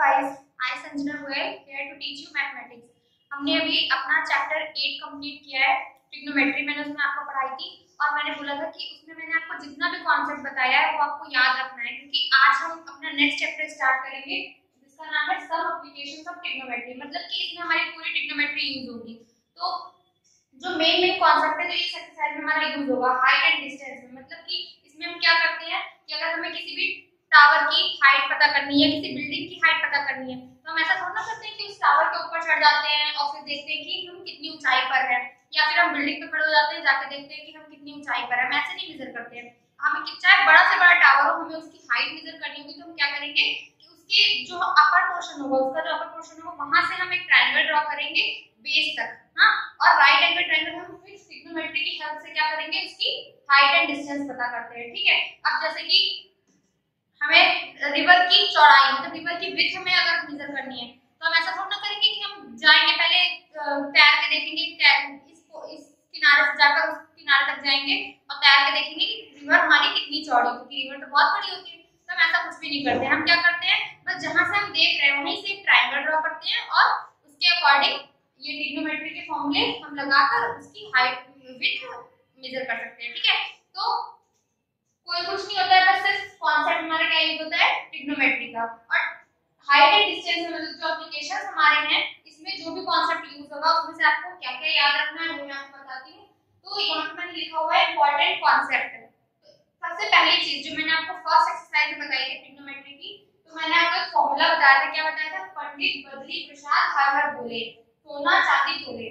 guys, I Sanjana Goyal here to teach you mathematics। हमने अभी अपना चैप्टर 8 कंप्लीट किया है। ट्रिग्नोमेट्री मैंने उसमें आपको पढ़ाई थी और मैंने बोला था कि उसमें मैंने आपको जितना भी कॉन्सेप्ट बताया है वो आपको याद रखना है, क्योंकि आज हम अपना नेक्स्ट चैप्टर स्टार्ट करेंगे जिसका नाम है सम एप्लीकेशंस ऑफ ट्रिग्नोमेट्री। मतलब कि इसमें हमारी पूरी ट्रिग्नोमेट्री यूज होगी। तो जो मेन कॉन्सेप्ट है जो इस एक्सरसाइज में हमारा यूज होगा हाइट एंड डिस्टेंस में। मतलब कि इसमें हम क्या करते हैं कि अगर हमें किसी भी टावर की हाइट पता करनी है, किसी बिल्डिंग की हाइट पता करनी है, तो हम ऐसा थोड़ा ना करते हैं कि उस टावर के ऊपर चढ़ जाते हैं और फिर देखते हैं कि हम कितनी ऊंचाई पर हैं, या फिर हम बिल्डिंग पे खड़े हो जाते हैं जाके देखते हैं कि हम कितनी ऊंचाई पर हैं। हम ऐसे नहीं मेजर करते हैं। हमें चाहे बड़ा से बड़ा टावर हो, हमें उसकी हाइट मेजर करनी होगी, तो हम क्या करेंगे कि उसके जो अपर पोर्शन होगा, उसका जो अपर पोर्शन होगा वहां से हम एक ट्रायंगल ड्रॉ करेंगे बेस तक। हाँ, और राइट एंगल ट्रायंगल हम फिर ट्रिग्नोमेट्री की हेल्प से क्या करेंगे, उसकी हाइट एंड डिस्टेंस पता करते हैं। ठीक है। अब जैसे कि हमें रिवर की चौड़ाई, मतलब रिवर की विड्थ हमें अगर मेजर करनी है, तो हम ऐसा थोड़ा ना करेंगे कि हम जाएंगे पहले तैर के देखेंगे, इस किनारे से जाकर उस किनारे तक जाएंगे और तैर के देखेंगे कि रिवर हमारी कितनी चौड़ी, क्योंकि रिवर तो बहुत बड़ी होती है। तो हम ऐसा कुछ भी नहीं करते। हम क्या करते हैं, बस जहां से हम देख रहे हैं वहीं से एक ट्रायंगल ड्रॉ करते हैं और उसके अकॉर्डिंग ये ट्रिग्नोमेट्री के फॉर्मूले हम लगाकर उसकी हाइट विड्थ मेजर कर सकते हैं। ठीक है। तो कोई कुछ नहीं होता है, बस सिर्फ कॉन्सेप्ट हमारा क्या यूज होता है, ट्रिग्नोमेट्री का। और हाइट एंड डिस्टेंस में जो एप्लीकेशंस हमारे हैं, इसमें जो भी कॉन्सेप्ट यूज होगा उसमें से आपको क्या क्या याद रखना है वो मैं आपको बताती हूँ। तो यहाँ पे मैंने लिखा हुआ है इंपॉर्टेंट कॉन्सेप्ट। सबसे पहली चीज जो मैंने आपको फर्स्ट एक्सरसाइज में बताई थी ट्रिग्नोमेट्री की, तो मैंने आपको एक फॉर्मूला बताया था। क्या बताया था? पंडित बद्री प्रसाद हर हर बोले, सोना चांदी तोले।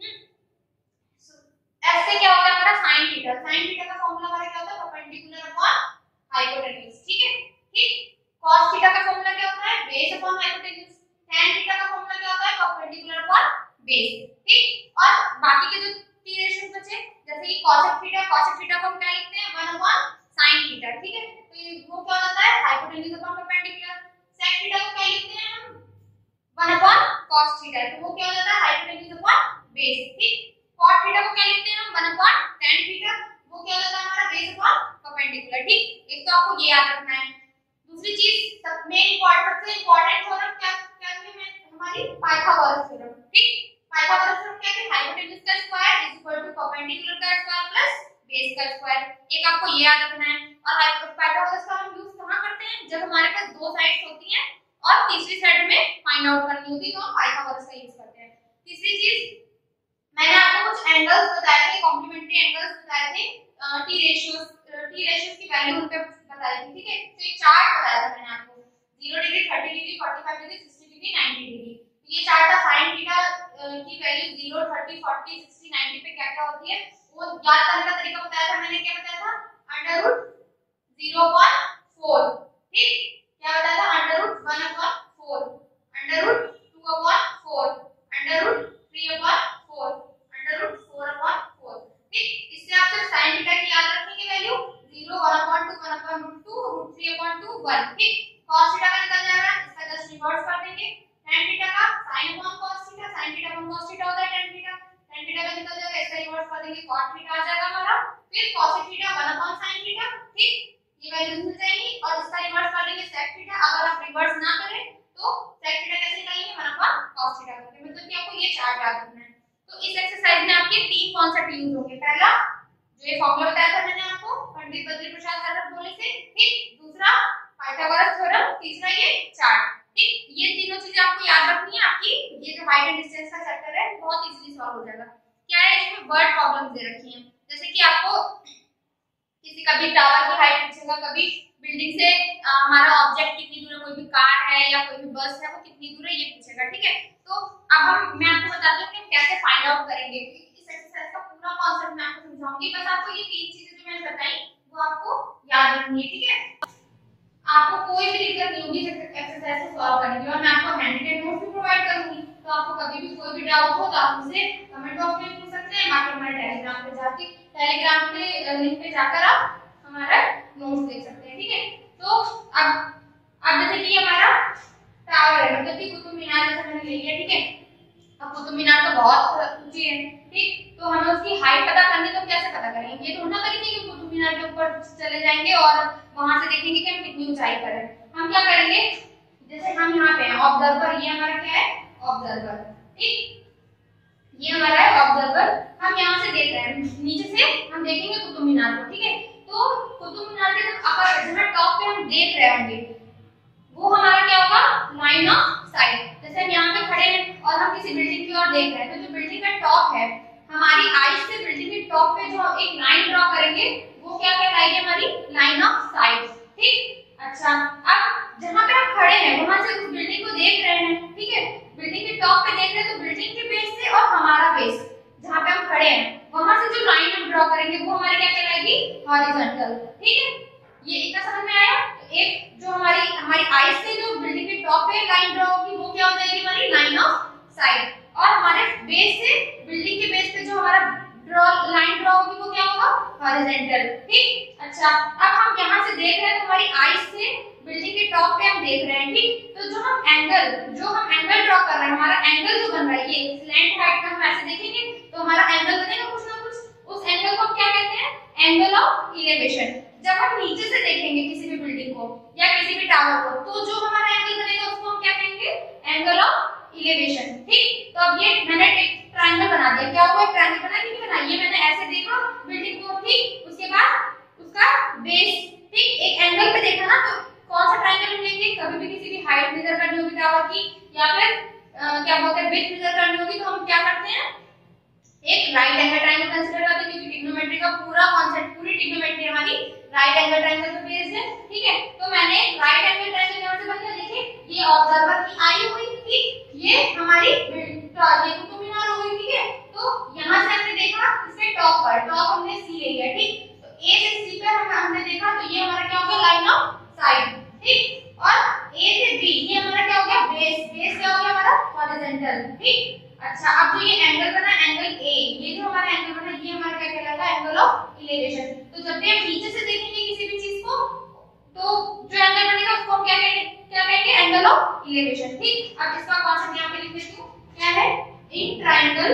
ऐसे क्या होता है हमारा साइन थीटा। साइन थीटा का फॉर्मूला हमारा क्या होता है, परपेंडिकुलर अपॉन हाइपोटेन्यूज। ठीक है। ठीक। cos थीटा का फॉर्मूला क्या होता है, base upon hypotenuse. tan theta का फॉर्मूला क्या होता है, परपेंडिकुलर अपॉन बेस। ठीक। और बाकी के जो तीन रेशियोज बचे, जैसे कि cosec थीटा को हम क्या लिखते हैं, 1 अपॉन sin थीटा। ठीक है। तो वो क्या होता है, hypotenuse upon perpendicular. sec theta को क्या लिखते हैं हम, 1 अपॉन cos थीटा, तो वो क्या हो जाता है, हाइपोटेन्यूज अपॉन बेस। ठीक। cot थीटा को क्या लिखते हैं हम, 1 अपॉन tan थीटा, वो क्या हो जाता है हमारा बेस अपॉन परपेंडिकुलर। ठीक। एक तो आपको ये याद रखना है। दूसरी चीज सबसे इंपॉर्टेंट थ्योरम क्या क्या है हमारी, पाइथागोरस थ्योरम। ठीक। पाइथागोरस थ्योरम क्या है, हाइपोटेन्यूज का square is equal to perpendicular का स्क्वायर प्लस बेस का स्क्वायर। एक आपको ये याद रखना है। और पाइथागोरस का हम यूज कहां करते हैं, जब हमारे पास दो साइड्स होती हैं और तीसरी साइड में फाइंड आउट करनी होती है, तो हम पाइथागोरस का यूज करते हैं। तीसरी चीज मैंने आपको कुछ एंगल्स बताए थे, कॉम्प्लीमेंट्री एंगल्स बताए थे, टी रेशियोज की वैल्यू उन पे बताई थी। ठीक है। तो एक चार्ट बताया था मैंने आपको, 0 degree, 30 degree, 45 degree, 60 degree, 90 degree. तो ये चार्ट था। sin थीटा की वैल्यू 0, 30, 40, 60, 90 पे क्या क्या होती है वो याद करने का तरीका बताया था मैंने। क्या बताया था, √0/4। ठीक। क्या बताया था, √1/4, √2/4, √3/4, √4/4। ठीक। इससे आप सिर्फ sin थीटा की याद रखेंगे वैल्यू 0, 1/2, 1/2, √3/2, 1। ठीक। cos थीटा का निकल जाएगा, इसका जस्ट रिवर्स कर देंगे। tan थीटा का sin/cos थीटा, sin थीटा/cos थीटा होता है tan थीटा, tan थीटा का निकल जाएगा, इसका रिवर्स कर देंगे, cos थीटा आ जाएगा हमारा। फिर cos थीटा 1/sin थीटा। ठीक। ये वैल्यूज मिल जाएंगी और इसका रिवर्स कर देंगे sec थीटा। अगर आप रिवर्स ना करें तो sec थीटा कैसे निकालेंगे, 1/cos थीटा करके। मतलब कि आपको ये चार्ट याद रखना है। तो इस एक्सरसाइज में आपके तीन कॉन्सेप्ट यूज होंगे। पहला जो ये फॉर्मूला बताया था मैंने आपको, पंडित बद्री प्रसाद हर हर बोले से। ठीक। दूसरा पाइथागोरस थ्योरम, तीसरा ये चार्ट। ठीक। ये तीनों चीजें आपको याद रखनी है। आपकी ये जो हाइट एंड डिस्टेंस का चैप्टर है बहुत इजीली सॉल्व हो जाएगा। क्या है, इसमें वर्ड प्रॉब्लम्स दे रखी हैं, जैसे कि आपको किसी कभी टावर की हाइट पूछेगा, कभी बिल्डिंग से हमारा ऑब्जेक्ट कितनी दूर है, कोई भी कार है या कोई भी बस है वो कितनी दूर है ये पूछेगा। ठीक है। तो अब मैं आपको बताती हूँ कि हम कैसे फाइंड आउट करेंगे। इस एक्सरसाइज का पूरा कॉन्सेप्ट मैं आपको समझाऊंगी, बस आपको ये तीन चीजें जो मैंने बताई वो आपको याद रखनी है। ठीक है। आपको कोई भी दिक्कत नहीं होगी इस एक्सरसाइज को सॉल्व करने के बाद। मैं आपको हैंडरिटन नोट्स भी प्रोवाइड करूंगी, तो आपको कभी भी कोई भी डाउट हो तो आप मुझसे कमेंट बॉक्स में पूछ सकते हैं। बाकी हमारे टेलीग्राम पे लिंक पे जाकर आप हमारा नोट्स देख सकते हैं। ठीक है। तो अब जैसे कि हमारा टावर है, मतलब कि कुतुब मीनार जैसा मैंने ले लिया। ठीक है। अब कुतुब मीनार तो बहुत ऊंची है। ठीक। तो हमें उसकी हाइट पता करनी, तो कैसे पता करेंगे, ये तो ना करेंगे कि कुतुब मीनार के ऊपर चले जाएंगे और वहां से देखेंगे कि हम कितनी ऊंचाई पर है। हम क्या करेंगे, जैसे हम यहाँ पे हैं ऑब्जर्वर, ये हमारा क्या है ऑब्जर्वर, ठीक, ये हमारा है ऑब्जर्वर। हम यहाँ से देख रहे हैं, नीचे से हम देखेंगे कुतुब मीनार को, ठीक है। तो कुतुब मीनार के जब अपर जहाँ टॉप पे हम देख रहे होंगे वो हमारा क्या होगा लाइन ऑफ साइट। जैसे हम यहाँ पे खड़े हैं और हम किसी बिल्डिंग की ओर देख रहे हैं, तो जो बिल्डिंग का टॉप है हमारी आईज से बिल्डिंग के टॉप पे जो एक लाइन ड्रॉ करेंगे वो क्या कहलाएगी हमारी लाइन ऑफ साइट, ठीक। अच्छा, अब जहाँ पे हम खड़े हैं वहां से उस बिल्डिंग को देख रहे हैं, ठीक है, बिल्डिंग के टॉप पे देख रहे हैं, तो बिल्डिंग के बेस से और हमारा बेस जहाँ पे हम खड़े हैं वहां से जो लाइन हम ड्रॉ करेंगे वो हमारी क्या कहलाएगी हॉरिजॉन्टल, ठीक है। ये इतना समझ में आया। तो एक जो हमारी आईज से जो बिल्डिंग के टॉप पे लाइन ड्रॉ होगी वो क्या हो जाएगी हमारी लाइन ऑफ साइट, और हमारे बेस से बिल्डिंग के बेस पे जो हमारा लाइन ड्रॉ होगी वो क्या होगा हॉरिजॉन्टल, ठीक। अच्छा, अब हम यहाँ से देख रहे हैं तो हमारी आईज से बिल्डिंग के टॉप पे हम देख रहे हैं, ठीक। तो जो हम एंगल ड्रॉ कर रहे हैं, हमारा एंगल जो बन रहा है ये स्लैंट हाइट का हम ऐसे देखेंगे तो हमारा एंगल बनेगा कुछ ना कुछ, उस एंगल को हम क्या कहते हैं एंगल ऑफ इलेवेशन। जब हम नीचे से देखेंगे किसी भी बिल्डिंग को या किसी भी टावर को तो जो हमारा एंगल बनेगा उसको हम क्या कहेंगे एंगल ऑफ इलेवेशन, ठीक। तो अब ये मैंने एक ट्रायंगल बना दिया, क्या हुआ ट्रायंगल बना कि नहीं बना, ये मैंने ऐसे देखा बिल्डिंग को, ठीक, उसके बाद उसका बेस, ठीक, एक एंगल पे देखा ना, तो कौन सा ट्रायंगल लेंगे, कभी भी किसी भी हाइट मेजर करनी होगी टावर की या फिर क्या बोलते हैं विड्थ मेजर करनी होगी तो हम क्या करते हैं एक राइट एंगल ट्रायंगल कंसीडर करते हैं, क्योंकि ट्रिग्नोमेट्री का पूरा कांसेप्ट पूरी ट्रिग्नोमेट्री हमारी राइट एंगल ट्रायंगल पे बेस्ड है, ठीक है। तो मैंने राइट एंगल ट्रायंगल यहां से बनाया, देखिए ये ऑब्जर्वर की आई हुई, ठीक, ये हमारी ये कुतुब मीनार हो गई, ठीक है। तो यहां से हमने देखा इसके टॉप हमने सी ले लिया, ठीक। तो ए से सी पे हमने देखा तो ये हमारा क्या होगा लाइन ऑफ साइट, ठीक, और ए से बी ये हमारा क्या हो गया बेस क्या हो गया हमारा हॉरिजॉन्टल, ठीक। अच्छा, अब जो ये एंगल बना एंगल ए, ये जो हमारा एंगल बना ये हमारा क्या कहलाएगा एंगल ऑफ इलेवेशन। तो जब भी हम नीचे से देखेंगे किसी भी चीज को तो जो एंगल बनेगा उसको हम क्या कहेंगे एंगल ऑफ इलेवेशन, ठीक। अब इसका कॉन्सेप्ट यहां पे लिख देती हूं, क्या है in triangle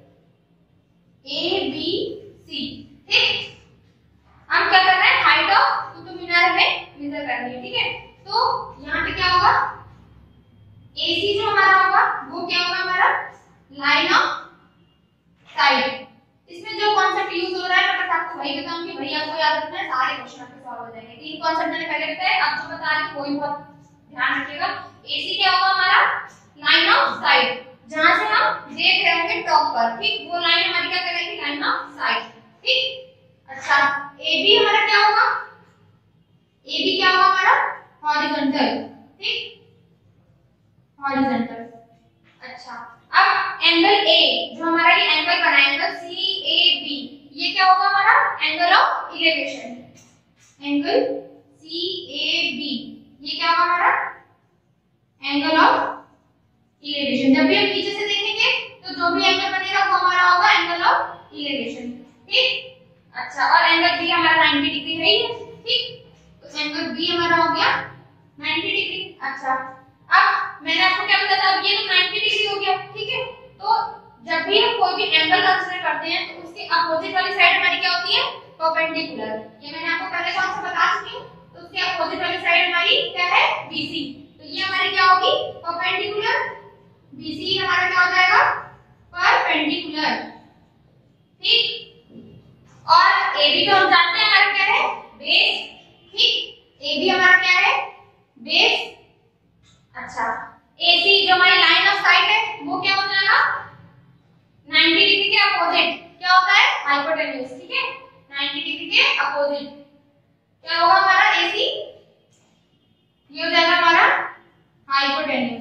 A B C, ठीक। हम क्या कर रहे हैं हाइट ऑफ कुतुब मीनार हमें मेजर करनी है, ठीक है। तो यहां पे क्या होगा AC जो हमारा होगा वो क्या होगा हमारा लाइन ऑफ साइट। इसमें जो कॉन्सेप्ट यूज हो रहा है मैं बस आपको वही बताऊंगी, भैया आपको याद रखना है, सारे क्वेश्चन आपके सॉल्व हो जाएंगे। तीन कॉन्सेप्ट मैंने पहले बताए, अब जो बता रही हूं वही बहुत ध्यान रखिएगा। AC क्या होगा हमारा लाइन ऑफ साइट, जहां से हम देख रहे होंगे टॉप पर, ठीक, वो लाइन हमारी क्या कहलाएगी लाइन ऑफ साइट, ठीक। अच्छा, AB हमारा क्या होगा AB क्या होगा हमारा हॉरिजॉन्टल, ठीक, हॉरिजॉन्टल। अच्छा, अब एंगल A जो हमारा ये एंगल बना है एंगल CAB, ये क्या होगा हमारा angle of elevation, angle CAB ये क्या होगा हमारा एंगल ऑफ इलेवेशन। जब भी हम नीचे से देखेंगे तो जो भी एंगल बनेगा वो हमारा होगा एंगल ऑफ इलेवेशन, ठीक। अच्छा, और एंगल B हमारा 90 डिग्री है ही, ठीक, तो एंगल B हमारा हो गया 90 डिग्री। अच्छा, अब मैंने आपको क्या बताया था, ये तो 90 डिग्री हो गया, ठीक है। तो जब भी हम कोई भी एंगल कंसीडर करते हैं तो उसके अपोजिट वाली साइड हमारी क्या होती है परपेंडिकुलर, ये मैंने आपको पहले कौन सा बता चुकी हूं। तो उसके अपोजिट वाली साइड हमारी क्या है BC, तो ये हमारी क्या होगी परपेंडिकुलर, BC हमारा क्या हो जाएगा परपेंडिकुलर, ठीक। और AB तो हम जानते हैं हमारा क्या है बेस, ठीक, AB हमारा क्या है बेस। अच्छा, AC जो हमारी लाइन ऑफ साइट है वो क्या हो जाएगा 90 डिग्री के अपोजिट क्या होता है हाइपोटेन्यूज, ठीक है, 90 डिग्री के अपोजिट क्या होगा हमारा AC, ये हो जाएगा हमारा हाइपोटेन्यूज,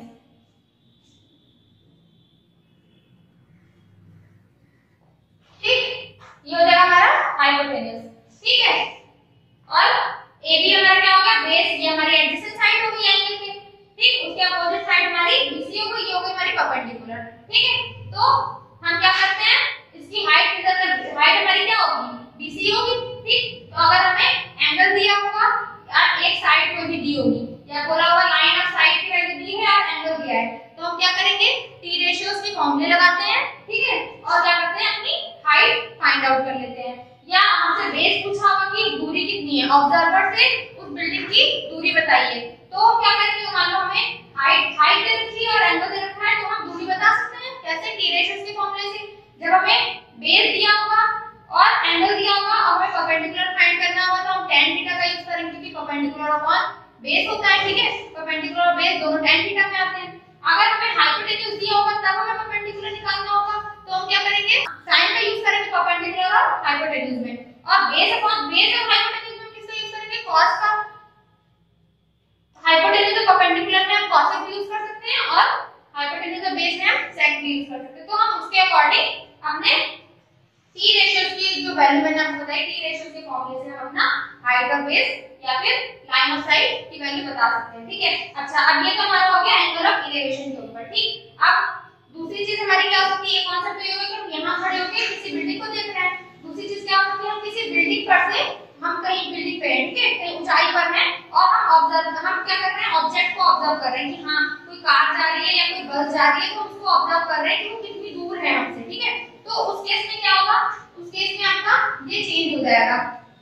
ठीक, ये हो जाएगा हमारा हाइपोटेन्यूज, ठीक है। और AB हमारा क्या होगा बेस, ये हमारी एडजेसेंट साइड होगी एंगल के, ठीक, उसके अपोजिट साइड हमारी BC होगी, ये होगी हमारी परपेंडिकुलर, ठीक है। तो हम क्या करते हैं इसकी हाइट मेजर कर, हाइट हमारी क्या होगी BC होगी, ठीक। तो अगर हमें एंगल दिया होगा या एक साइड कोई भी दी होगी या बोला होगा लाइन ऑफ साइड की वैल्यू दी है और एंगल दिया है, तो हम क्या करेंगे T रेशियोज के फॉर्मूले लगाते हैं, ठीक है, और क्या करते हैं अपनी हाइट फाइंड आउट कर लेते हैं। या हमसे बेस पूछा होगा कि दूरी कितनी है, ऑब्जर्वर से उस बिल्डिंग की दूरी बताइए, तो क्या करेंगे, मान लो हमें हाइट दे रखी है और एंगल दे रखा है, तो हम दूरी बता सकते हैं कैसे, टी रेशियो के फॉर्मूले से। जब हमें बेस दिया होगा और एंगल दिया होगा और हमें परपेंडिकुलर फाइंड करना होगा तो हम tan थीटा का यूज करेंगे, क्योंकि परपेंडिकुलर अपॉन बेस होता है, ठीक है, परपेंडिकुलर और बेस दोनों tan थीटा में आते हैं। अगर हमें हाइपोटेन्यूज दिया होगा तब हमें परपेंडिकुलर निकालना होगा, तो हम क्या करेंगे, साइन का यूज करेंगे परपेंडिकुलर और हाइपोटेन्यूज में, और बेस अपॉन बेस और हाइपोटेन्यूज में किसका यूज करेंगे, cos का। हाइपोटेन्यूज और परपेंडिकुलर में हम cos का यूज कर सकते हैं और हाइपोटेन्यूज और बेस में हम sec भी यूज कर सकते हैं। तो हम उसके अकॉर्डिंग हमने टी रेशियो की जो वैल्यू मैंने आपको बताई, टी रेशियो के फॉर्मूले से हम अपना हाइट और बेस या फिर लाइन ऑफ साइट की वैल्यू बता सकते हैं, ठीक है। अच्छा, अब ये तो हमारा हो गया एंगल ऑफ एलिवेशन के ऊपर, ठीक। अब दूसरी चीज हमारी क्या हो सकती है, कॉन्सेप्ट ये होगा कि हम यहां खड़े होकर किसी बिल्डिंग को देख रहे हैं। दूसरी चीज क्या हो सकती है, हम किसी बिल्डिंग पर से, हम कहीं बिल्डिंग पे हैं, ठीक है, कहीं ऊंचाई पर हैं और हम क्या कर रहे हैं, ऑब्जेक्ट को ऑब्जर्व कर रहे हैं कि हां कोई कार जा रही है या कोई बस जा रही है, तो उसको ऑब्जर्व कर रहे हैं कि वो कितनी दूर है हमसे, ठीक है। तो उस केस में क्या होगा, उस केस में आपका ये चेंज हो जाएगा।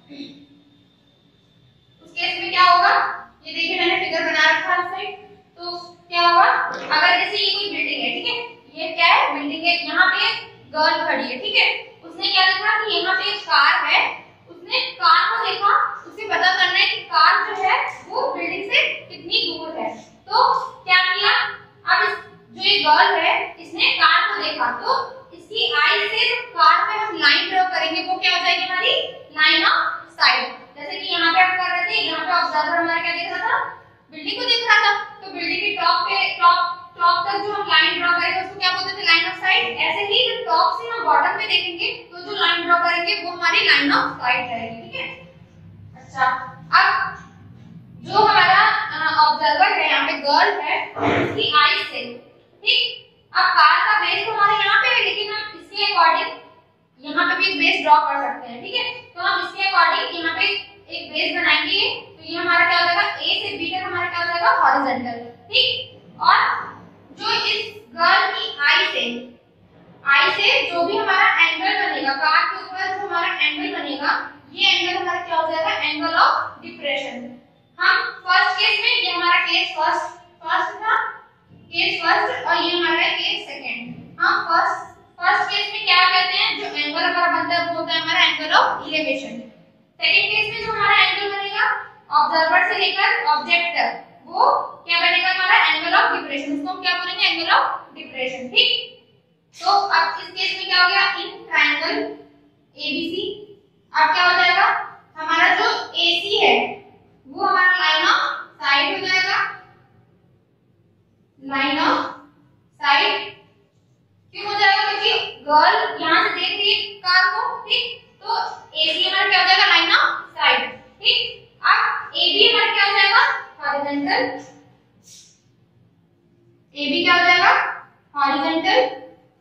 उस केस में क्या होगा, ये देखिए मैंने फिगर बना रखा है साइड, तो क्या होगा, अगर जैसे ये कोई बिल्डिंग है, ठीक है, ये क्या है, बिल्डिंग है, यहाँ पे गर्ल खड़ी है, ठीक है, उसने क्या देखा कि यहाँ पे एक कार है, उसने कार को देखा, उसे पता करना है कि कार जो है वो बिल्डिंग से कितनी दूर है। तो क्या किया, अब जो ये गर्ल है इसने कार को देखा, तो इसकी आई से कार पे हम लाइन ड्रॉ करेंगे, वो क्या हो जाएगी हमारी लाइन ऑफ साइट। जैसे कि यहाँ पे हम कर रहे थे, यहाँ पे ऑब्जर्वर हमारा क्या देख रहा था, बिल्डिंग को देख रहा था, तो बिल्डिंग के टॉप तक जो हम लाइन ड्रॉ करेंगे उसको क्या बोलते थे, लाइन ऑफ साइट। ऐसे ही जब टॉप से हम बॉटम पे देखेंगे तो जो लाइन ड्रॉ करेंगे वो हमारी लाइन ऑफ साइट रहेगी, ठीक है। अच्छा, अब जो हमारा ऑब्जर्वर है, यहाँ पे गर्ल है, उसकी आई से, ठीक, अब कार का बेस तो हमारे यहाँ पे है, लेकिन हम इसके अकॉर्डिंग यहाँ पे भी एक बेस ड्रॉ कर सकते हैं, ठीक है। तो हम इसके अकॉर्डिंग यहाँ पे एक बेस बनाएंगे, तो ये हमारा क्या हो जाएगा, ए से बी तक हमारा क्या हो जाएगा, हॉरिजॉन्टल, ठीक। और जो इस गर्ल की आई से जो भी हमारा एंगल बनेगा, कार के ऊपर जो हमारा एंगल बनेगा, ये एंगल हमारा क्या हो जाएगा, एंगल ऑफ डिप्रेशन। हम फर्स्ट केस में, ये हमारा केस फर्स्ट था, केस फर्स्ट, और ये हमारा केस सेकंड। हम फर्स्ट केस में क्या कहते हैं, जो एंगल हमारा बनता है वो होता है हमारा angle of elevation. Second case में जो हमारा एंगल बनेगा ऑब्जर्वर से लेकर ऑब्जेक्ट तक, वो क्या बनेगा, हमारा एंगल ऑफ डिप्रेशन। उसको हम क्या बोलेंगे, एंगल ऑफ डिप्रेशन, ठीक। तो अब इस केस में क्या हो गया, इन ट्रायंगल एबीसी, अब क्या हो जाएगा, हमारा जो एसी है वो हमारा लाइन ऑफ साइड हो जाएगा, लाइन ऑफ साइड। क्यों हो जाएगा, क्योंकि गर्ल यहाँ से देख रही है कार को, ठीक, तो एसी हमारा क्या हो जाएगा, लाइन ऑफ साइड, ठीक। अब एबी हमारा क्या हो जाएगा, हॉरिजॉन्टल, एबी क्या हो जाएगा, हॉरिजॉन्टल।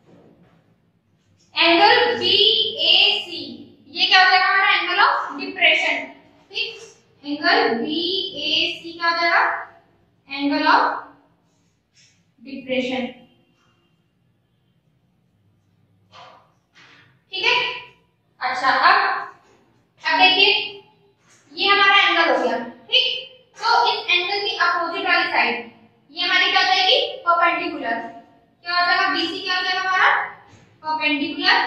एंगल बीएसी, ये क्या हो जाएगा, हमारा एंगल ऑफ डिप्रेशन, ठीक। एंगल बीएसी क्या हो जाएगा, एंगल ऑफ डिप्रेशन, ठीक है। अच्छा, अब देखिए ये हमारा एंगल हो गया, ठीक। तो इस एंगल की अपोजिट वाली साइड ये हमारी क्या हो जाएगी, परपेंडिकुलर। क्या हो जाएगा, बीसी क्या हो जाएगा हमारा, परपेंडिकुलर।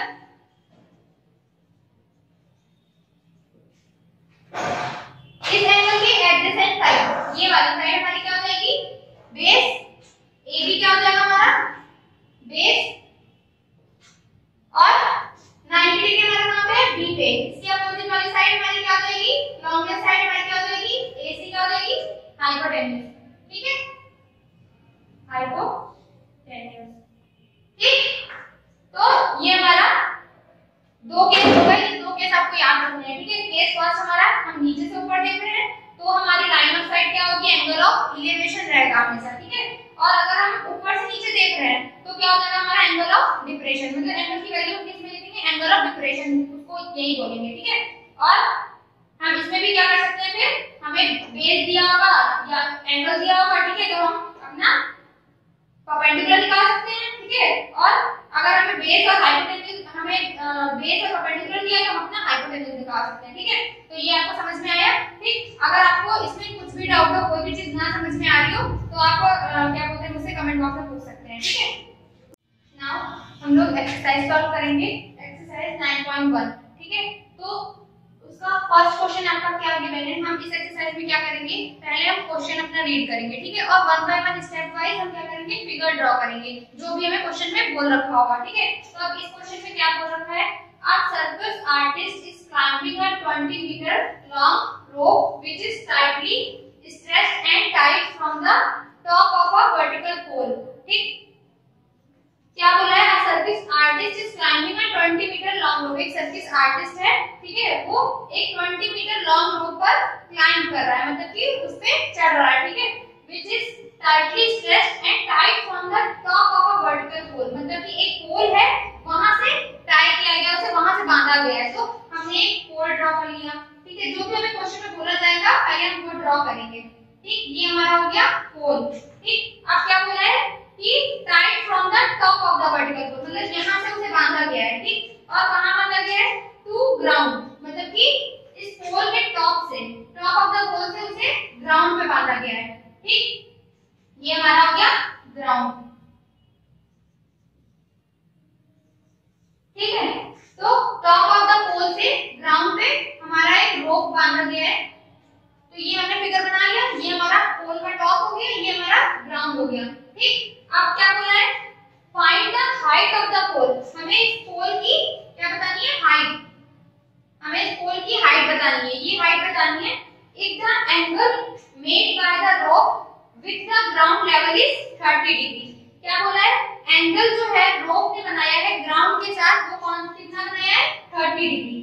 इस एंगल की एडजेसेंट साइड, ये वाली साइड हमारी क्या हो जाएगी, बेस। AB क्या हो जाएगा हमारा, बेस, और 90 डिग्री हमारा कहां पे है, B पे। इसके अपोजिट वाली साइड हमारी क्या हो जाएगी, लॉन्गेस्ट साइड हमारी क्या हो जाएगी, AC क्या हो जाएगी, हाइपोटेन्यूज, ठीक है, हाइपोटेन्यूज, ठीक। तो ये हमारा दो केस हो गए, ये दो केस आपको याद रखने हैं, ठीक है। केस फर्स्ट हमारा हम नीचे से ऊपर देख रहे हैं, तो हमारी लाइन ऑफ साइट क्या होगी, एंगल ऑफ एलिवेशन रहेगा हमेशा, ठीक है। और अगर हम ऊपर से नीचे देख रहे हैं तो क्या हो जाएगा, हमारा एंगल ऑफ डिप्रेशन, मतलब एंगल की वैल्यू किस में लिखेंगे, एंगल ऑफ डिप्रेशन, उसको यही बोलेंगे, ठीक है। और हम इसमें भी क्या कर सकते हैं, फिर हमें बेस दिया होगा या एंगल दिया होगा, ठीक है, तो हम अपना परपेंडिकुलर निकाल सकते हैं, ठीक है। और अगर हमें बेस और हाइपोटेन्यूज, हमें बेस और परपेंडिकुलर दिया तो हम अपना हाइपोटेन्यूज निकाल सकते हैं, ठीक है। तो ये आपको समझ में आया, ठीक। अगर आपको इसमें कुछ भी डाउट हो, कोई भी चीज ना समझ में आ रही हो तो आप क्या बोलते हैं मुझसे कमेंट बॉक्स में पूछ सकते हैं, ठीक है। नाउ हम लोग एक्सरसाइज सॉल्व करेंगे, एक्सरसाइज 9.1, ठीक है। तो उसका फर्स्ट क्वेश्चन आपका क्या गिवन है, हम इस एक्सरसाइज में क्या करेंगे, पहले हम क्वेश्चन अपना रीड करेंगे, ठीक है, और one by one step wise हम क्या करेंगे, फिगर ड्रॉ करेंगे जो भी हमें क्वेश्चन में बोल रखा होगा, ठीक है। तो अब इस क्वेश्चन में क्या बोल रखा है, a circus artist is climbing a 20-meter long rope which is tightly stretched and tied from the top of a vertical pole, ठीक। क्या बोला है, circus artist is climbing a 20 metre long rope, एक सर्किस आर्टिस्ट है, ठीक है, वो एक 20 मीटर लॉन्ग रोप पर क्लाइंब कर रहा है, मतलब कि उस पे चढ़ रहा है, ठीक है, which is tightly stretched and tied from the top of a vertical pole, मतलब कि एक पोल है वहां से टाई किया गया, उसे वहां से बांधा गया है। तो हमने एक पोल ड्रॉ कर लिया, ठीक है, जो भी हमें क्वेश्चन में बोला जाएगा पहले हम वो ड्रॉ करेंगे, ठीक। ये हमारा हो गया पोल, ठीक। अब क्या बोला है कि tied from the top of the vertical pole, मतलब यहां से उसे बांधा गया है, ठीक, और कहां बांधा गया है, टू ग्राउंड, मतलब कि इस पोल के टॉप से, टॉप ऑफ द पोल से उसे ग्राउंड पे बांधा गया है, ठीक। ये हमारा हो गया ग्राउंड, ठीक है। तो टॉप ऑफ द पोल से ग्राउंड पे हमारा एक रोप बांधा गया है, तो ये हमने फिगर बना लिया, ये हमारा पोल का टॉप हो गया, ये हमारा ग्राउंड हो गया, ठीक। अब क्या बोला है, find the height of the pole, हमें इस पोल की क्या बतानी है, हाइट, हमें इस पोल की हाइट बतानी है, ये हाइट बतानी है। If the angle made by the rope with the ground level is 30 degree, क्या बोला है, एंगल जो है रोप ने बनाया है ग्राउंड के साथ, वो कौन कितना बनाया है, 30 डिग्री,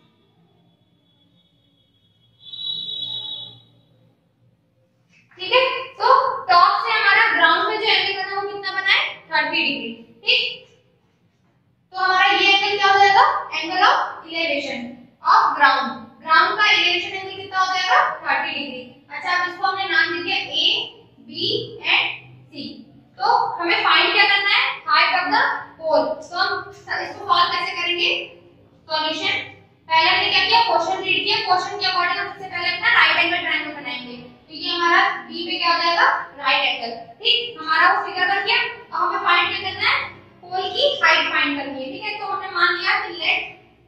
ठीक है। तो टॉप से हमारा ग्राउंड में जो एंगल बना वो कितना बना है, 30 डिग्री, ठीक। तो हमारा ये एंगल क्या हो जाएगा, angle of elevation of ground, ground का इलेवेशन एंगल कितना हो जाएगा, 30 डिग्री। अच्छा, अब इसको हमने नाम दे दिया ए, बी एंड सी। तो हमें फाइंड क्या करना है, हाइट ऑफ द पोल। तो हम इसको सॉल्व कैसे करेंगे, सॉल्यूशन, पहले हमने क्या किया, क्वेश्चन रीड किया, क्वेश्चन के अकॉर्डिंग हम सबसे पहले अपना राइट एंगल ट्रायंगल बनाएंगे, तो ये हमारा बी पे क्या हो जाएगा, राइट एंगल, ठीक, हमारा वो फिगर बन गया। अब हमें फाइंड क्या करना है, पोल की हाइट फाइंड करनी है, ठीक है। तो हमने मान लिया कि let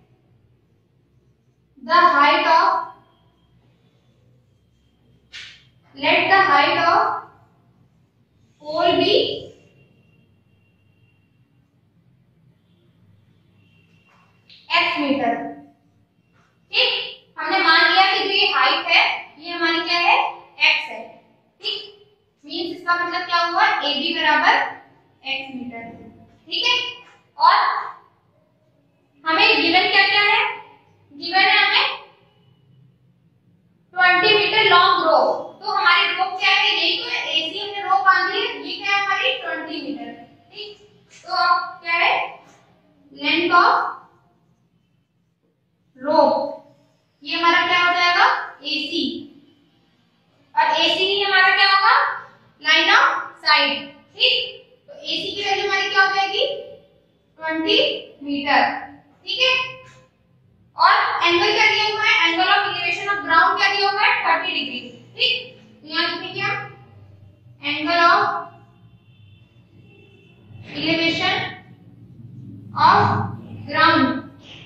the height of pole be x metre, ठीक, हमने मान लिया कि जो ये हाइट है ये हमारी क्या है, x है, ठीक, मींस इसका मतलब क्या हुआ, AB बराबर x मीटर, ठीक है। और हमें गिवन क्या क्या है, गिवन है हमें 20 मीटर लॉन्ग रोप, तो हमारी रोप क्या है, यही तो है, AC हमने रोप बांध ली है, ये क्या है हमारी 20 मीटर, ठीक। तो अब क्या है, लेंथ ऑफ रोप, ये हमारा क्या हो जाएगा, AC, और AC ही हमारा क्या होगा, लाइन ऑफ साइड, ठीक। तो AC की वैल्यू हमारी क्या हो जाएगी, 20 मीटर, ठीक है। और एंगल क्या दिया हुआ है, angle of elevation of ground क्या दिया हुआ है, 30 डिग्री, ठीक। तो यहाँ लिखेंगे हम angle of elevation of ground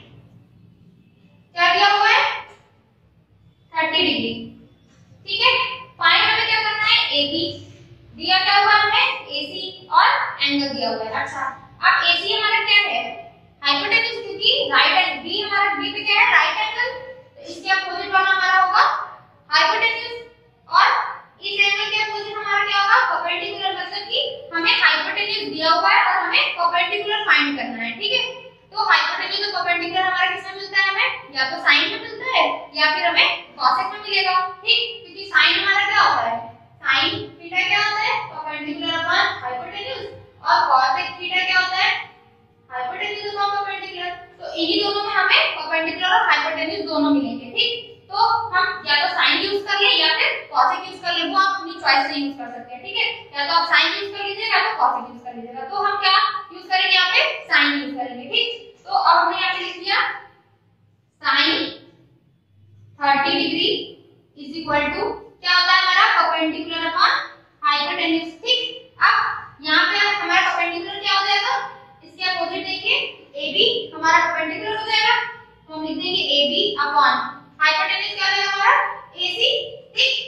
क्या दिया हुआ है, 30 डिग्री, ठीक है। फाइंड हमें क्या करना है, AB दिया क्या हुआ हमें, AC और एंगल दिया हुआ है। अच्छा, अब AC हमारा क्या है, हाइपोटेन्यूज, क्योंकि राइट एंगल B हमारा B पे क्या है, राइट एंगल, तो इसके अपोजिट वाला हमारा होगा हाइपोटेन्यूज, और इस एंगल के अपोजिट हमारा क्या होगा, परपेंडिकुलर, मतलब कि हमें हाइपोटेन्यूज दिया हुआ है और हमें परपेंडिकुलर फाइंड करना है, ठीक है। तो हाइपोटेन्यूज और परपेंडिकुलर हमारा किसमें मिलता है, हमें या तो साइन में मिलता है या फिर हमें कॉसेक में मिलेगा, ठीक, क्योंकि साइन हमारा क्या होता है, साइन थीटा क्या होता है, परपेंडिकुलर अपॉन हाइपोटेन्यूज, और कॉसेक थीटा क्या होता है, हाइपोटेन्यूज अपॉन परपेंडिकुलर। तो इन्हीं दोनों में हमें परपेंडिकुलर और हाइपोटेन्यूज दोनों मिलेंगे, ठीक। तो हम या तो साइन यूज कर ले या फिर कॉसेक यूज कर ले, वो आप अपनी चॉइस से यूज कर सकते हैं, ठीक है, या तो आप साइन यूज कर लीजिएगा या तो कॉसेक यूज कर लीजिएगा। तो हम क्या यूज करेंगे, यहाँ पे साइन यूज करेंगे, ठीक। तो अब हमने यहाँ पे लिख दिया sine 30 degree is equal to क्या होता है हमारा परपेंडिकुलर अपॉन हाइपोटेन्यूज। ठीक, अब यहाँ पे हमारा परपेंडिकुलर क्या हो जाएगा, इसके अपोजिट देखिए AB हमारा परपेंडिकुलर हो जाएगा, तो हम लिख देंगे AB अपॉन हाइपोटेन्यूज क्या हो जाएगा हमारा AC। ठीक,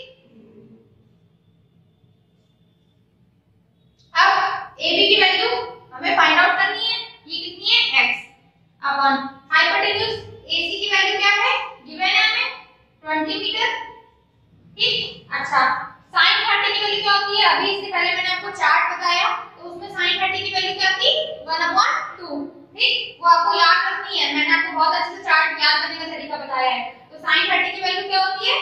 अब AB की वैल्यू हमें फाइंड आउट करनी है, ये कितनी है x अपॉन हाइपोटेन्यूज AC की वैल्यू क्या है, गिवन है हमें 20 मीटर। ठीक, अच्छा sin 30 की वैल्यू क्या होती है, अभी इससे पहले मैंने आपको चार्ट बताया तो उसमें sin 30 की वैल्यू क्या थी 1/2। ठीक, वो आपको याद रखनी है, मैंने आपको बहुत अच्छे से चार्ट याद करने का तरीका बताया है। तो sin 30 की वैल्यू क्या होती है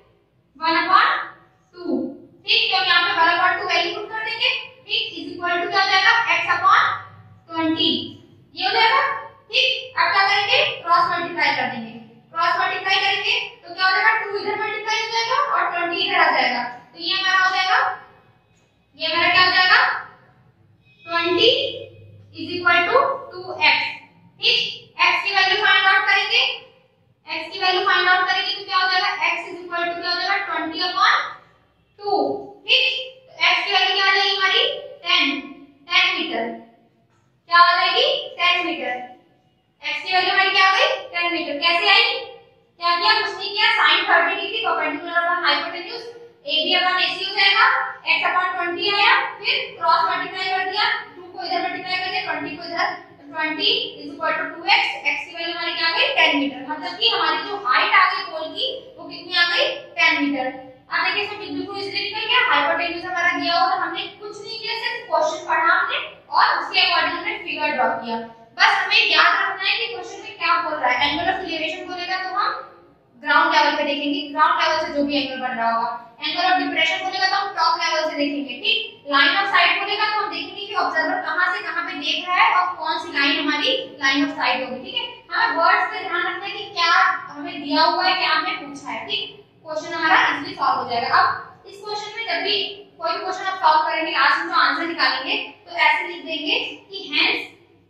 1/2। ठीक, तो हम यहाँ पे 1/2 वैल्यू पुट कर देंगे। ठीक, इज इक्वल टू क्या हो जाएगा x अपॉन 20, ये हो जाएगा। ठीक, अब क्या करेंगे क्रॉस मल्टीप्लाई कर देंगे, क्रॉस मल्टीप्लाई करेंगे तो क्या हो जाएगा 2 इधर मल्टीप्लाई हो जाएगा और 20 इधर आ जाएगा, तो ये हमारा हो जाएगा, ये हमारा क्या हो जाएगा 20 इज इक्वल टू 2x। ठीक, x की वैल्यू फाइंड आउट करेंगे, x की वैल्यू फाइंड आउट करेंगे तो क्या हो जाएगा x इज इक्वल टू क्या हो जाएगा 20 अपॉन 2। ठीक, तो x की वैल्यू क्या आ जाएगी हमारी 10 मीटर, क्या आ जाएगी 10 मीटर। x की वैल्यू हमारी क्या आ गई 10 मीटर। कैसे आई, क्या किया, कुछ नहीं किया, sin 30 degree perpendicular upon hypotenuse AB upon AC हो जाएगा, x अपॉन 20 आया, फिर क्रॉस मल्टीप्लाई कर दिया, 2 को इधर मल्टीप्लाई कर दिया 20 को इधर, तो 20 is equal to 2x, x की वैल्यू हमारी क्या आ गई 10 मीटर, मतलब कि हमारी जो हाइट आ गई पोल की वो कितनी आ गई 10 मीटर। अब देखिए इसमें बिल्कुल इजीली निकल गया, हाइपोटेन्यूज हमारा दिया हुआ, हमने कुछ नहीं किया, सिर्फ क्वेश्चन पढ़ा हमने और उसके अकॉर्डिंग हमने फिगर ड्रॉ किया। बस हमें याद रखना है कि क्वेश्चन में क्या बोल रहा है। एंगल ऑफ एलिवेशन बोलेगा तो हम ग्राउंड लेवल पे देखेंगे, ग्राउंड लेवल से जो भी एंगल बन रहा होगा। एंगल ऑफ डिप्रेशन बोलेगा तो हम टॉप लेवल से देखेंगे। ठीक, लाइन ऑफ साइट बोलेगा तो हम देखेंगे कि ऑब्जर्वर कहां से कहां पे देख रहा है और कौन सी लाइन हमारी लाइन ऑफ साइट होगी। ठीक है, हमें वर्ड्स पे ध्यान रखना है कि क्या हमें दिया हुआ है, क्या हमें पूछा है। ठीक, क्वेश्चन हमारा इजीली सॉल्व हो जाएगा। अब इस क्वेश्चन में जब भी कोई भी क्वेश्चन आप सॉल्व करेंगे, लास्ट में जो आंसर निकालेंगे तो ऐसे लिख देंगे कि hence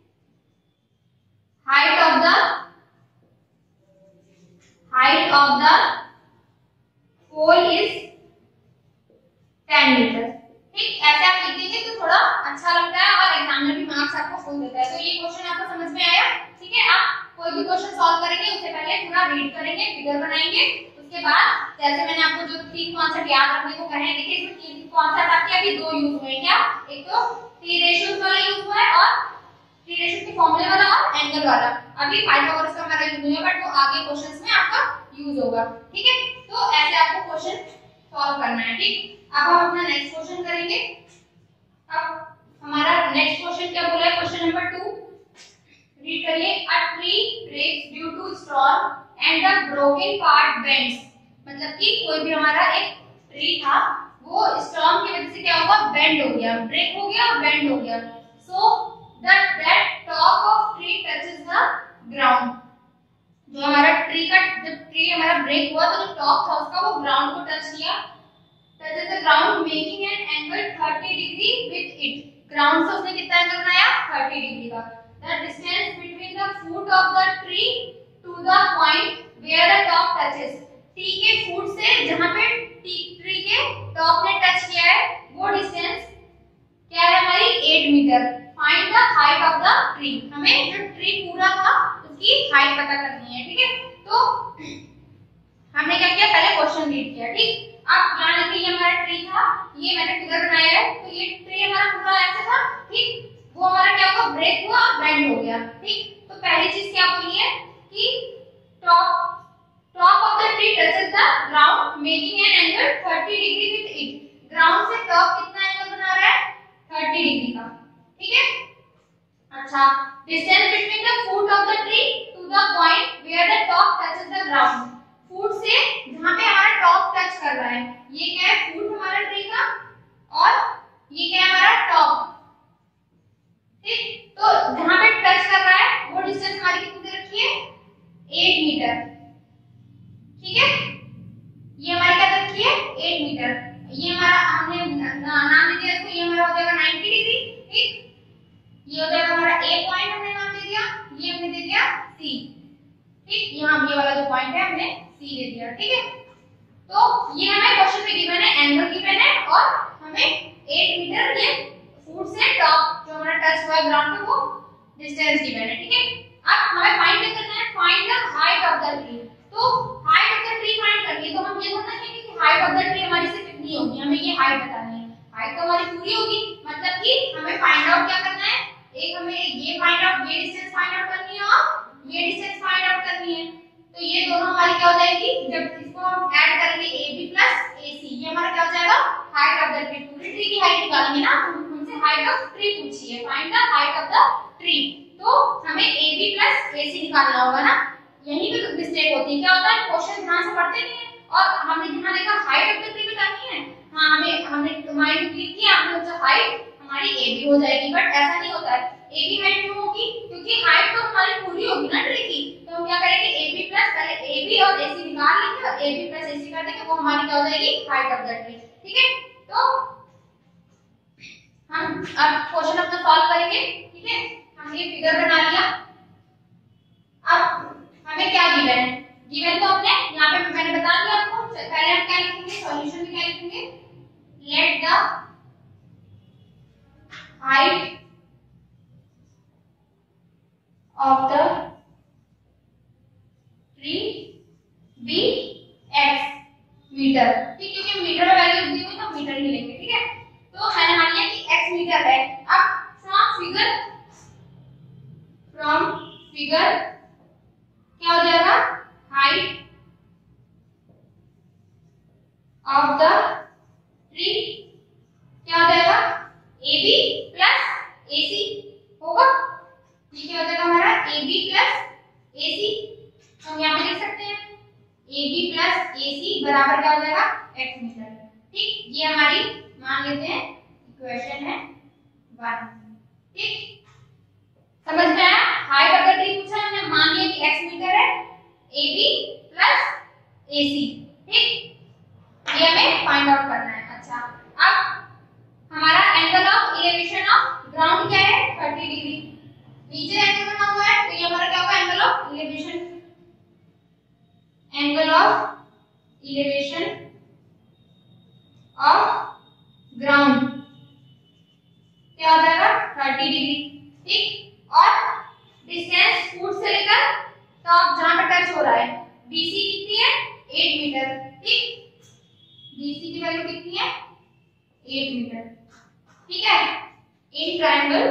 height of the pole is 10 metre. ठीक, ऐसे आप लिख दीजिए तो थोड़ा अच्छा लगता है और एग्जामिनर भी मार्क्स आपको फुल देता है। तो ये क्वेश्चन आपको समझ में आया। ठीक है, आप कोई भी क्वेश्चन सॉल्व करेंगे उससे पहले पूरा रीड करेंगे, फिगर बनाएंगे, उसके बाद जैसे मैंने आपको जो 3 कॉन्सेप्ट याद रखने को कहे, देखिए इसमें 3 कॉन्सेप्ट आपके अभी 2 यूज हुए हैं। क्या, एक तो 3 रेशियोज वाला यूज हुआ है और 3 रेशियो के फॉर्मूले वाला और एंगल वाला। अभी पाइथागोरस का हमारा यूज नहीं है, बट वो आगे क्वेश्चंस में आपका यूज होगा। ठीक है, तो ऐसे आपको क्वेश्चन सॉल्व करना है। ठीक, अब हम अपना नेक्स्ट क्वेश्चन करेंगे। अब हमारा नेक्स्ट क्वेश्चन क्या बोला है, क्वेश्चन नंबर 2 रीड करिए। A tree breaks due to storm and the broken part bends, मतलब कि कोई भी हमारा एक ट्री था वो स्टॉर्म की वजह से क्या हुआ, बेंड हो गया, ब्रेक हो गया और बेंड हो गया। सो that top of tree touches the ground, जो हमारा ट्री का जब ट्री हमारा ब्रेक हुआ तो जो टॉप था उसका वो ग्राउंड को टच किया, touches the ground making an angle 30 degree with it, ground से उसने कितना एंगल बनाया 30 डिग्री का। The distance between the foot of the tree to the point where the top touches, tree के फुट से जहां पे ट्री के टॉप ने टच किया है वो डिस्टेंस क्या है हमारी 8 metre. Find the height of the tree, हमें जो ट्री पूरा था उसकी हाइट पता करनी है। ठीक है, तो हमने क्या किया, पहले क्वेश्चन रीड किया। ठीक, अब यहाँ देखिए ये हमारा ट्री था, ये मैंने फिगर बनाया है, तो ये ट्री हमारा पूरा ऐसे था। ठीक, वो हमारा क्या हुआ, ब्रेक हुआ और बेंड हो गया। ठीक, तो पहली चीज क्या बोली है कि top of the tree touches the ground making an angle 30 degree with it, ground से टॉप कितना एंगल बना रहा है 30 डिग्री का। ठीक है, अच्छा, distance between the foot of the tree to the point where the top touches the ground, foot से जहां पे हमारा टॉप टच कर रहा है, ये क्या है फुट हमारा ट्री का और ये क्या है हमारा टॉप। ठीक, तो जहां पे टच कर रहा है वो डिस्टेंस हमारी कितनी दे रखी है 8 मीटर। ठीक है, ये हमारी क्या रखी है 8 मीटर, ये हमारा हमने नाम दे दिया इसको, ये हमारा हो जाएगा 90 डिग्री। ठीक, ये हो जाएगा हमारा ए पॉइंट, हमने नाम दे दिया, ये हमने दे दिया सी। ठीक, यहाँ ये वाला जो पॉइंट है हमने सी दे दिया। ठीक है, तो ये हमें क्वेश्चन में गिवन है, एंगल की ऑफ द ट्री हमारी सिर्फ कितनी होगी, हमें ये हाइट बतानी है। हाइट तो हमारी पूरी होगी, मतलब कि हमें फाइंड आउट क्या करना है, एक हमें ये फाइंड आउट, ये डिस्टेंस फाइंड आउट करनी है और ये डिस्टेंस फाइंड आउट करनी है। तो ये दोनों हमारी क्या हो जाएगी, जब इसको हम ऐड करेंगे AB प्लस AC, ये हमारा क्या हो जाएगा, हाइट ऑफ द ट्री। पूरी ट्री की हाइट निकालेंगे ना, तो हमसे हाइट ऑफ ट्री पूछी है, find the height of the tree. तो हमें AB प्लस AC निकालना होगा ना, यही पे मिस्टेक होती है। क्या होता है, क्वेश्चन ध्यान से पढ़ते नहीं है और हमने यहाँ देखा हाइट ऑफ द ट्री बतानी है, हाँ हमने तुम्हारी क्लिक किया, हमने सोचा हाइट हमारी AB हो जाएगी, बट ऐसा नहीं होता है। AB हाइट क्यों होगी, क्योंकि हाइट तो हमारी पूरी होगी ना ट्री की। तो हम क्या करेंगे, AB प्लस, पहले AB और AC निकाल लेंगे और AB प्लस AC कर देंगे, वो हमारी क्या हो जाएगी, हाइट ऑफ द ट्री। ठीक है, तो हम अब क्वेश्चन अपना सॉल्व करेंगे। ठीक है, हमने ये फिगर बना लिया। अब हमें क्या गिवन है, गिवन तो हमने यहाँ पे मैंने बता दिया आपको। पहले हम क्या लिखेंगे, सॉल्यूशन में क्या लिखेंगे, let the height of the tree be x metre. ठीक, क्योंकि मीटर में वैल्यू दी हुई तो मीटर ही लेंगे। ठीक है, तो मैंने मान लिया कि x मीटर है। अब फ्रॉम फिगर क्या हो जाएगा, हाइट ऑफ द ट्री क्या हो जाएगा, AB प्लस AC होगा। ये क्या हो जाएगा हमारा, AB प्लस AC। हम यहाँ पे लिख सकते हैं AB प्लस AC बराबर क्या हो जाएगा, x मीटर। ठीक, ये हमारी मान लेते हैं इक्वेशन है 1। ठीक, समझ में आया, हाइट ऑफ द ट्री पूछा, हमने मान लिया कि x मीटर है, AB प्लस AC। ठीक, ये हमें फाइंड आउट करना है। अच्छा, अब हमारा angle of elevation of ground क्या है, 30 डिग्री। नीचे एंगल बना हुआ है, तो ये हमारा क्या होगा, angle of elevation, angle of elevation of ground क्या हो जाएगा, 30 डिग्री। ठीक, और डिस्टेंस फुट से लेकर टॉप जहां पर टच हो रहा है, BC कितनी है, 8 मीटर। ठीक, BC की वैल्यू कितनी है, 8 मीटर। ठीक है, इन ट्रायंगल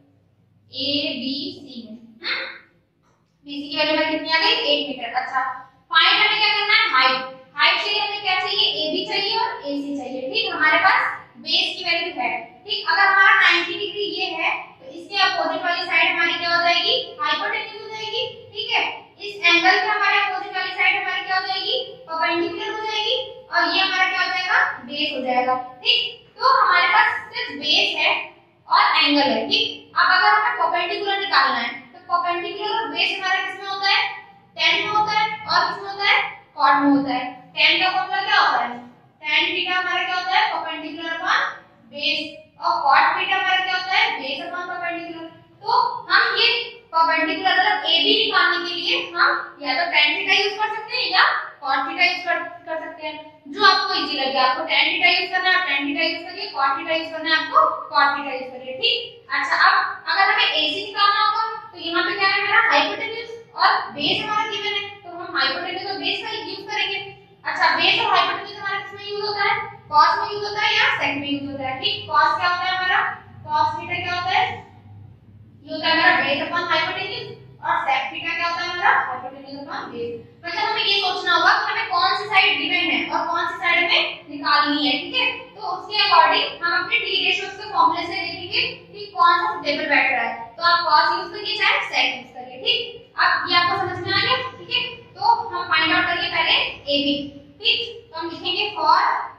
ABC में BC की वैल्यू कितनी आ गई, 8 मीटर। अच्छा, फाइंड हमें क्या करना है, हाइट। हाइट चाहिए हमें, क्या चाहिए, AB चाहिए और AC चाहिए। ठीक, हमारे पास बेस की वैल्यू है। ठीक, अगर हमारा 90 डिग्री ये है, तो इसके अपोजिट वाली साइड हमारी क्या हो जाएगी, हाइपोटेन्यूज हो जाएगी। ठीक है, इस एंगल पे हमारे अपोजिट वाली साइड हमारी क्या हो जाएगी, परपेंडिकुलर हो जाएगी, और ये हमारा क्या हो जाएगा, बेस हो जाएगा। ठीक, तो हमारे पास सिर्फ बेस है और एंगल है। ठीक, अब अगर हमें परपेंडिकुलर निकालना है, तो परपेंडिकुलर और बेस हमारा किसमें होता है, tan में होता है, और किसमें होता है, cot में होता है। tan का फॉर्मूला क्या होता है, tan थीटा हमारा क्या होता है, परपेंडिकुलर अपॉन बेस, और cot थीटा हमारा क्या होता है, बेस अपॉन परपेंडिकुलर। तो हम ये परपेंडिकुलर मतलब AB निकालने के लिए हम या तो tan थीटा यूज कर सकते हैं या cot थीटा यूज कर सकते हैं, जो आपको इजी लगे। आपको tan थीटा यूज करना है, tan थीटा यूज करिए, cot थीटा यूज करना है, आपको cot थीटा यूज करिए। ठीक, अच्छा, अब अगर हमें AC निकालना होगा, तो यहाँ पे क्या है, मेरा हाइपोटेन्यूज और बेस हमारा गिवन है, तो हम हाइपोटेन्यूज और बेस का यूज करेंगे। अच्छा, बेस और हाइपोटेन्यूज हमारा किसमें यूज होता है, cos में यूज होता है या sec में यूज होता है। ठीक, cos क्या होता है हमारा, cos थीटा क्या होता है, ये होता है हमारा बेस अपॉन हाइपोटेन्यूज, और sec थीटा क्या होता है हमारा, हाइपोटेन्यूज अपॉन बेस। मतलब हमें ये सोचना होगा कि हमें कौन सी साइड गिवन है और कौन सी साइड हमें निकालनी है। ठीक है, तो उसके अकॉर्डिंग हम अपने टी रेशियोज के फॉर्मूले से देखेंगे कि कौन सा सुटेबल बैठ रहा है। तो आप cos यूज करिए चाहे sec यूज करिए। ठीक, अब ये आपको समझ में आ गया। ठीक है, तो हम फाइंड आउट करिए पहले AB। ठीक, तो हम लिखेंगे फॉर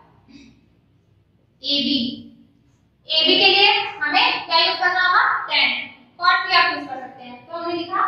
AB के लिए हमें क्या यूज करना होगा, tan। cot भी आप यूज कर सकते हैं, तो हमने लिखा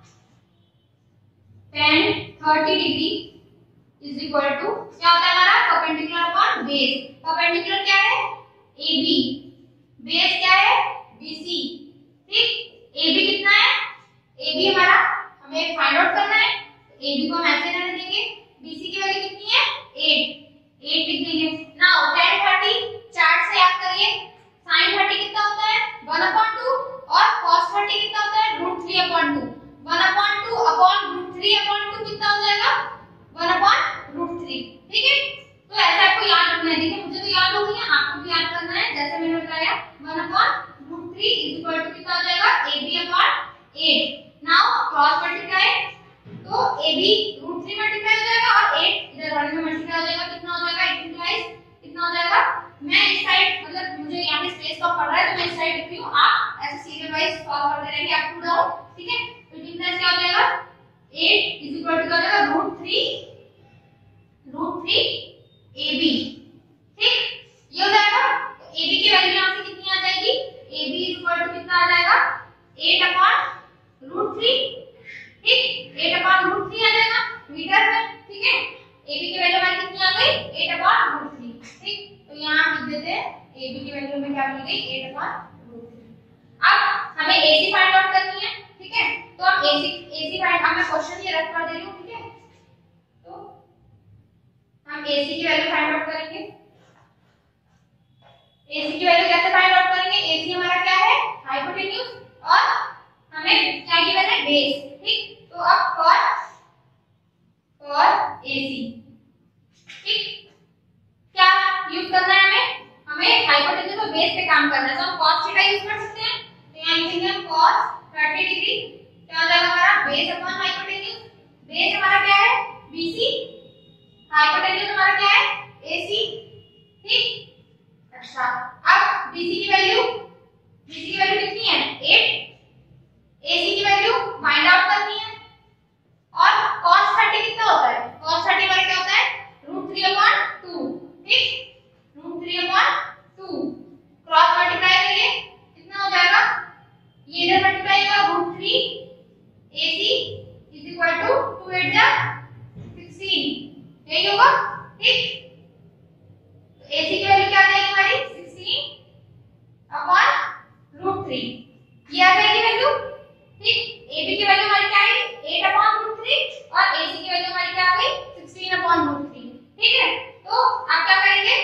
tan 30 degree is equal to क्या होता है हमारा, परपेंडिकुलर अपॉन बेस। परपेंडिकुलर क्या है, AB, बेस क्या है, BC। ठीक, AB कितना है, AB हमारा हमें फाइंड आउट करना है, तो AB को हम ऐसे रहने देंगे, BC की वैल्यू कितनी है, 8 लिख देंगे। नाउ tan 30 चार्ट से याद करिए, sin 30 कितना होता है, 1/2, और cos 30 कितना होता है, √3/2। 1/2 अपॉन √3/2 कितना हो जाएगा, 1/√3। ठीक है, तो ऐसे आपको हो गई 8/√3। अब हमें AC फाइंड आउट करनी है, ठीक है। तो हम AC फाइंड, अब मैं क्वेश्चन ये रख कर दे रही हूँ, ठीक है। तो हम AC की वैल्यू फाइंड आउट करेंगे। AC की वैल्यू कैसे फाइंड आउट करेंगे? AC हमारा क्या है? हाइपोटेन्यूज, और हमें क्या गिवन है? बेस, ठीक। तो अब फॉर AC, ठीक, क्या यूज करना है हमें? हमें हाइपोटेन्यूज और बेस पे काम करना है, तो हम cos थीटा यूज कर सकते हैं। तो यहाँ लिखेंगे हम cos 30 डिग्री, क्या हो जाएगा हमारा? Base upon hypotenuse. बेस हमारा क्या है? BC, हाइपोटेन्यूज हमारा क्या है? AC, ठीक। अच्छा, अब BC की वैल्यू कितनी है? 8। AC की वैल्यू फाइंड आउट करनी है, और cos 30 कितना होता है? cos 30 हमारा क्या होता है? √3/2, ठीक, √3/2। क्रॉस मल्टीप्लाई करिए, कितना हो जाएगा? ये इधर मल्टीप्लाई होगा, √3 AC = 2 8 जा 16, यही होगा, ठीक। तो AC की वैल्यू क्या आ जाएगी हमारी? 16/√3, ये आ जाएगी वैल्यू, ठीक। AB की वैल्यू हमारी क्या आई? 8/√3, और AC की वैल्यू हमारी क्या आ गई? 16/√3, ठीक है। तो आप क्या करेंगे?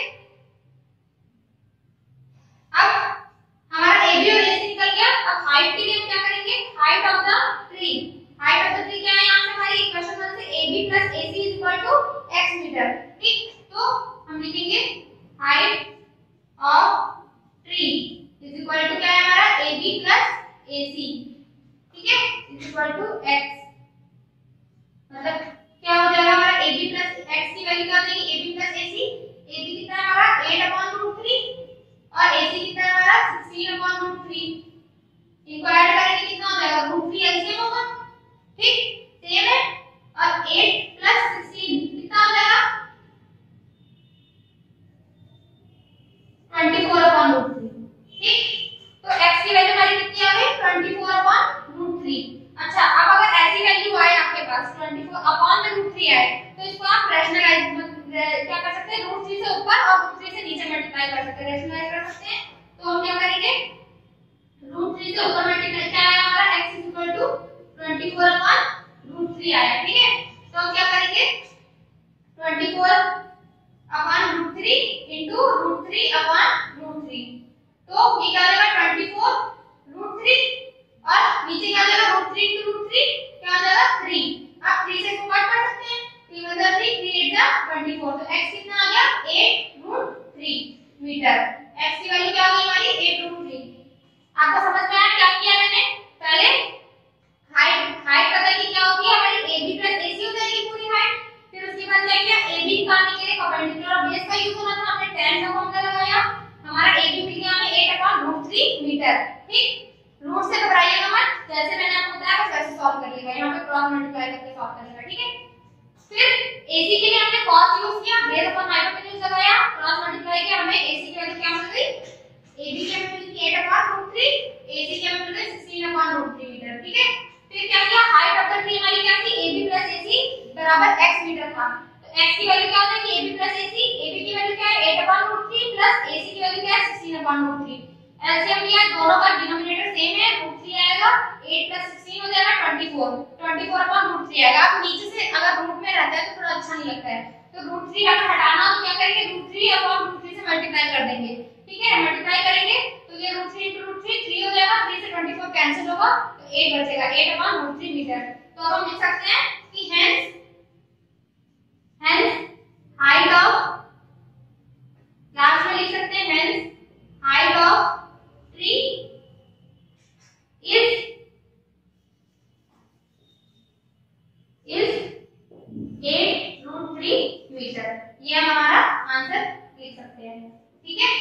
अब हमारा AB और AC निकल गया। अब हाइट के लिए हम क्या करेंगे? हाइट ऑफ द ट्री, क्या है यहाँ से हमारी इक्वेशन 1 से AB + AC = x मीटर, ठीक। तो हम लिखेंगे हाइट ऑफ ट्री क्या है हमारा? AB + AC, ठीक है, = x। मतलब क्या हो जाएगा हमारा? AB + x की वैल्यू क्या हो जाएगी? AB + AC, AB कितना है हमारा? 8/√3, और AC कितना है हमारा? 16/√3। इनको ऐड करेंगे, कितना हो जाएगा? √3 एलसीएम होगा, ठीक, सेम है। और 8 + 16 कितना हो जाएगा? 24/√3, ठीक। तो x की वैल्यू हमारी कितनी आ गई? 24/√3। अच्छा, अब अगर ऐसी वैल्यू आए आपके पास 24/√3 आए, तो इसको आप रैशनलाइज क्या कर सकते हैं? √3 से ऊपर और √3 से नीचे मल्टीप्लाई कर सकते हैं, रैशनलाइज कर सकते हैं। तो हम क्या करेंगे? √3 से ऊपर मल्टीप्लाई क्या आया हमारा? x = 24/√3 आया, ठीक है। तो हम क्या करेंगे? 24/√3 into √3/√3, तो ये क्या आ जाएगा? 24√3, और नीचे क्या आ जाएगा? √3 into √3 क्या आ जाएगा? 3। अब 3 से इसको कट कर सकते हैं, 3 × 3 3 8 24। तो x कितना आ गया? 8√3 मीटर। x की वैल्यू क्या हो गई हमारी? 8√3। आपको समझ में आया क्या किया मैंने? पहले हाइट पता की क्या होती है हमारी? AB + AC हो जाएगी पूरी हाइट। फिर उसके बाद क्या किया? AB निकालने के लिए परपेंडिकुलर और बेस का यूज होना था, हमने tan का फॉर्मूला लगाया, हमारा AB मिल गया हमें 8/√3 मीटर, ठीक। रूट से घबराइएगा मत, जैसे मैंने आपको बताया बस वैसे सॉल्व करिएगा, यहाँ पे क्रॉस मल्टीप्लाई करके सॉल्व करिएगा, ठीक है। फिर AC के लिए हमने cos यूज किया, बेस अपॉन हाइपोटेन्यूज लगाया, क्रॉस मल्टीप्लाई किया, हमें AC की वैल्यू क्या मिल गई? AB की वैल्यू मिल गई 8/√3, AC की वैल्यू मिल गई 16/√3 मीटर, ठीक है। फिर क्या किया? हाइट ऑफ द ट्री हमारी क्या थी? AB + AC = x मीटर था। तो x की वैल्यू क्या हो जाएगी? AB + AC, AB की वैल्यू क्या है? 8/√3 + AC की वैल्यू क्या है? 16/√3। एलसीएम लिया, दोनों का डिनोमिनेटर सेम है, √3 आएगा, 8 + 16 हो जाएगा 24/√3 आएगा। अब नीचे से अगर रूट में रहता है तो थोड़ा अच्छा नहीं लगता है, तो √3 अगर हटाना हो तो क्या करेंगे? √3/√3 से मल्टीप्लाई कर देंगे, ठीक है। मल्टीप्लाई करेंगे तो ये √3 × √3 3 हो जाएगा, 3 से 24 कैंसिल होगा, तो 8 बचेगा, 8/√3 मीटर। तो अब हम लिख सकते हैं कि हेंस हाइट ऑफ, लास्ट में लिख सकते हैं hence height of tree is 8√3 metre. ये हम हमारा आंसर लिख सकते हैं, ठीक है।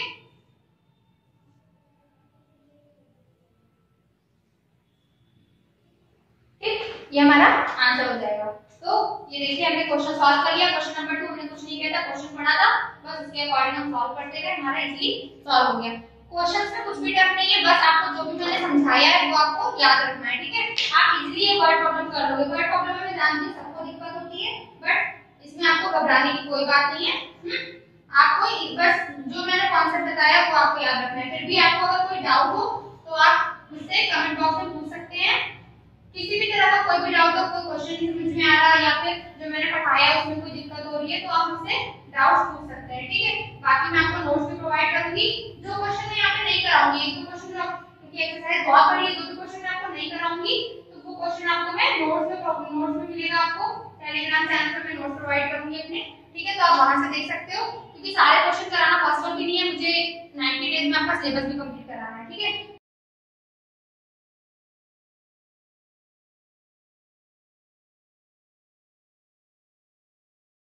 ठीक, ये हमारा आंसर हो जाएगा। तो ये देखिए हमने क्वेश्चन सॉल्व कर लिया। क्वेश्चन नंबर 2 हमने कुछ नहीं किया था, क्वेश्चन पढ़ा था, बस इसके अकॉर्डिंग हम सॉल्व करते गए, हमारा इजीली सॉल्व हो गया। क्वेश्चंस में कुछ भी टफ नहीं है, बस आपको जो भी मैंने समझाया है वो आपको याद रखना है, ठीक है। आप इजीली ये वर्ड प्रॉब्लम कर लोगे। वर्ड प्रॉब्लम में मैं जानती हूं सबको दिक्कत होती है, बट इसमें आपको घबराने की कोई बात नहीं है। आपको बस जो मैंने कॉन्सेप्ट बताया वो आपको याद रखना है। फिर भी आपको अगर कोई डाउट हो तो आप मुझसे कमेंट बॉक्स में पूछ सकते हैं। किसी भी तरह का कोई भी डाउट हो, कोई क्वेश्चन नहीं समझ में आ रहा या फिर जो मैंने पढ़ाया उसमें कोई दिक्कत हो रही है तो आप मुझसे डाउट्स पूछ सकते हैं, ठीक है। बाकी मैं आपको नोट्स भी प्रोवाइड करूंगी। जो क्वेश्चन मैं यहाँ पे नहीं कराऊंगी, एक दो क्वेश्चन जो क्योंकि एक्सरसाइज बहुत बड़ी है, दो क्वेश्चन मैं आपको नहीं कराऊंगी, तो वो क्वेश्चन आपको मैं नोट्स में मिलेगा। आपको टेलीग्राम चैनल पे मैं नोट्स प्रोवाइड करूंगी अपने, ठीक है। तो आप वहां से देख सकते हो, क्योंकि सारे क्वेश्चन कराना पॉसिबल भी नहीं है, मुझे 90 डेज में आपका सिलेबस भी कंप्लीट कराना है, ठीक है।